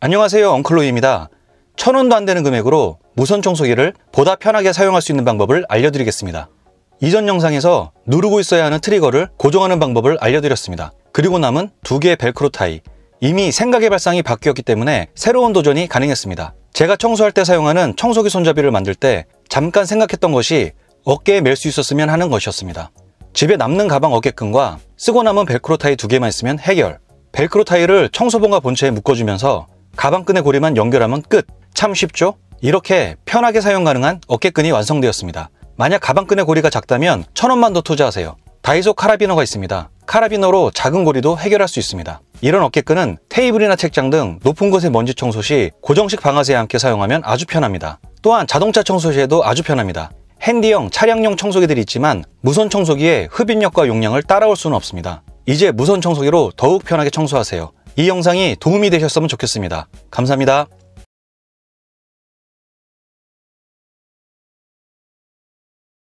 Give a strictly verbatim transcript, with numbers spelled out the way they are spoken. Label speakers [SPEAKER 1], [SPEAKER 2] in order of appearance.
[SPEAKER 1] 안녕하세요, 엉클로이입니다. 천 원도 안 되는 금액으로 무선 청소기를 보다 편하게 사용할 수 있는 방법을 알려드리겠습니다. 이전 영상에서 누르고 있어야 하는 트리거를 고정하는 방법을 알려드렸습니다. 그리고 남은 두 개의 벨크로 타이. 이미 생각의 발상이 바뀌었기 때문에 새로운 도전이 가능했습니다. 제가 청소할 때 사용하는 청소기 손잡이를 만들 때 잠깐 생각했던 것이 어깨에 멜 수 있었으면 하는 것이었습니다. 집에 남는 가방 어깨끈과 쓰고 남은 벨크로 타이 두 개만 있으면 해결. 벨크로 타이를 청소봉과 본체에 묶어주면서 가방끈의 고리만 연결하면 끝! 참 쉽죠? 이렇게 편하게 사용 가능한 어깨끈이 완성되었습니다. 만약 가방끈의 고리가 작다면 천 원만 더 투자하세요. 다이소 카라비너가 있습니다. 카라비너로 작은 고리도 해결할 수 있습니다. 이런 어깨끈은 테이블이나 책장 등 높은 곳의 먼지 청소 시 고정식 방아쇠와 함께 사용하면 아주 편합니다. 또한 자동차 청소 시에도 아주 편합니다. 핸디형, 차량용 청소기들이 있지만 무선 청소기의 흡입력과 용량을 따라올 수는 없습니다. 이제 무선 청소기로 더욱 편하게 청소하세요. 이 영상이 도움이 되셨으면 좋겠습니다. 감사합니다.